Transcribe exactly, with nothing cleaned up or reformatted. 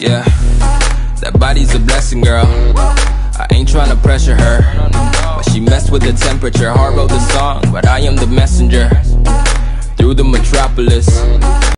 Yeah, that body's a blessing, girl. I ain't tryna pressure her, but she messed with the temperature. Heart wrote the song, but I am the messenger. Through the metropolis,